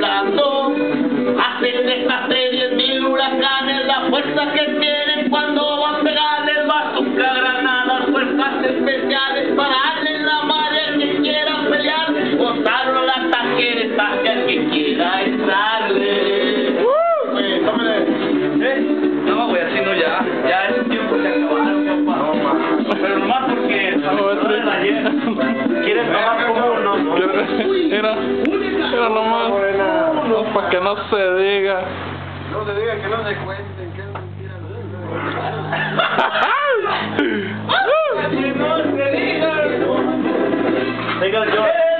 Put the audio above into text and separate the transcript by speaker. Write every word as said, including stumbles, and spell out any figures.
Speaker 1: temblando. Hacen desastre diez mil huracanes, la fuerza que tienen cuando van a pegarles bazooka, granadas, fuerzas especiales, pararle la madre al que quiera pelear, botarlo al ataque, ataque al que quiera entrarle.
Speaker 2: Oye, tómale.
Speaker 1: ¿Eh? No, güey, así no ya. Ya ese tiempo se acabaron, compa.
Speaker 2: No, man.
Speaker 1: Pero nomás porque no, ayer quieren tomar como uno, ¿no?
Speaker 3: Mira, mira nomás, no, para que no se diga.
Speaker 2: No se diga que no se cuenten, que es mentira.
Speaker 1: Que no se diga. Diga yo.